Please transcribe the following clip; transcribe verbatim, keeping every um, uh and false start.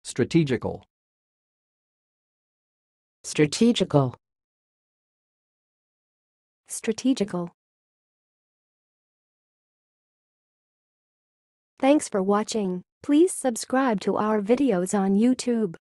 strategical, strategical, strategical. Thanks for watching. Please subscribe to our videos on YouTube.